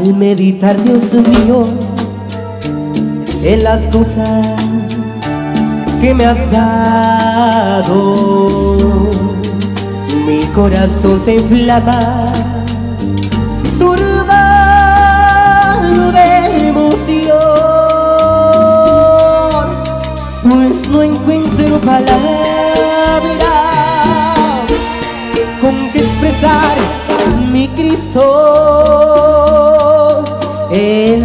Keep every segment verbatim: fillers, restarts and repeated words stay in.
Al meditar, Dios mío, en las cosas que me has dado, mi corazón se inflama, turbado de emoción, pues no encuentro palabras con que expresar mi Cristo, el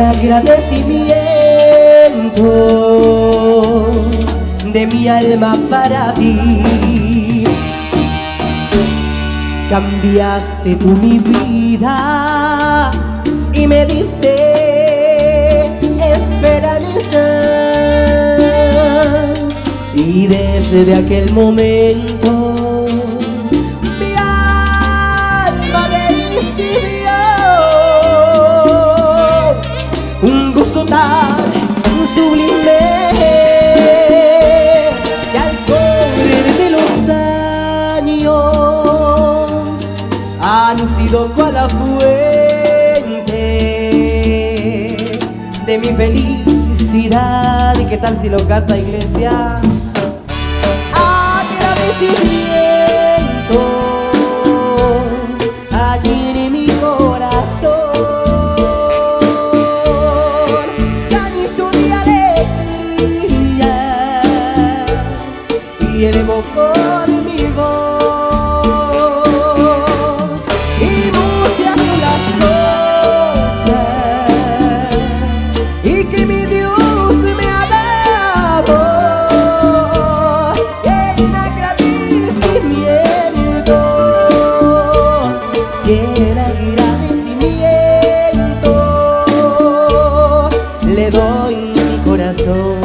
agradecimiento de mi alma para ti. Cambiaste tú mi vida y me diste esperanzas, y desde aquel momento mi alma recibió un gozo tan sublime que al correr de los años han sido cual la fuente de mi felicidad. ¿Y qué tal si lo canta, iglesia? Agradecimiento allí en mi corazón, canto de alegría y elevo por mi voz, y muchas son las cosas y que mi Dios me ha dado, en agradecimiento, y en agradecimiento le doy mi corazón.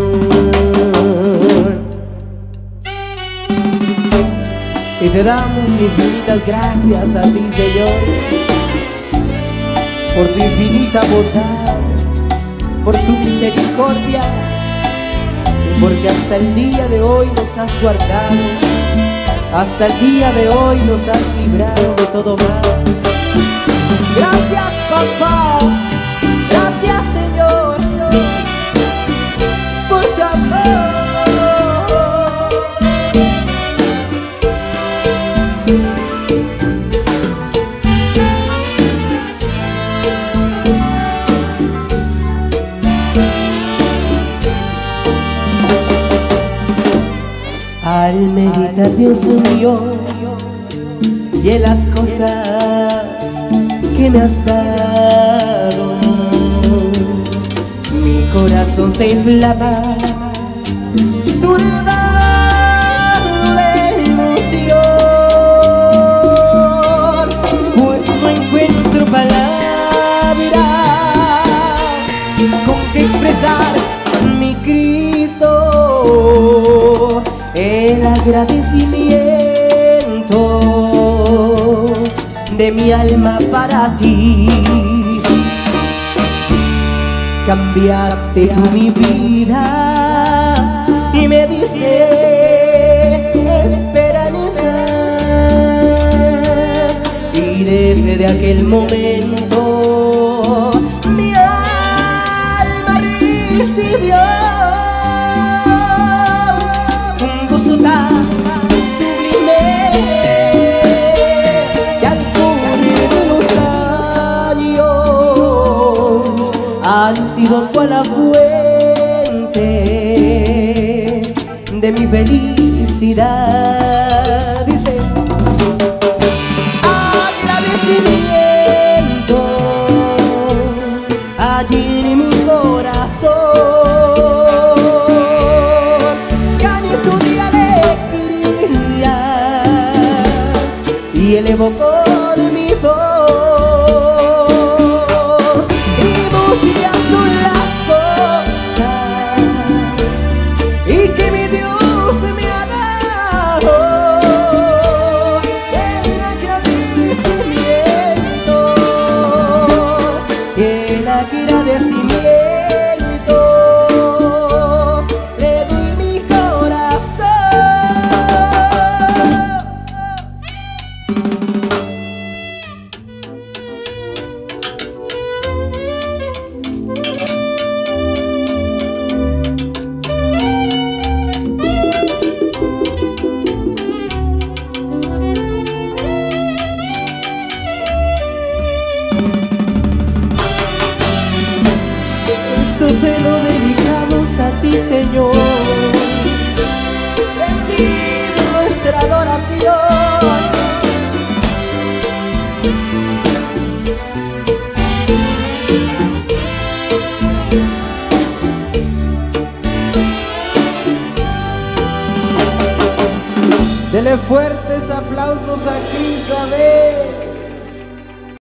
Y te damos infinitas gracias a ti, Señor, por tu infinita bondad, por tu misericordia, porque hasta el día de hoy nos has guardado, hasta el día de hoy nos has librado de todo mal. Gracias, papá, gracias, Señor, por tu amor. Al meditar, Dios mío, y en las cosas que me has dado, mi corazón se inflama, turbado de emoción, pues no encuentro palabras con que expresar mi Cristo, el agradecimiento de mi alma para ti. Cambiaste tú mi vida y me diste esperanzas, y desde aquel momento mi alma recibió han sido cual la fuente de mi felicidad. Dice: agradecimiento allí en mi corazón, canto de alegría y elevo por mi voz. Muchas son las cosas y que mi Dios me ha dado, el agradecimiento, el agradecimiento le doy mi corazón. te lo dedicamos a ti, Señor. Recibe nuestra adoración. Dele fuertes aplausos a Crisabel.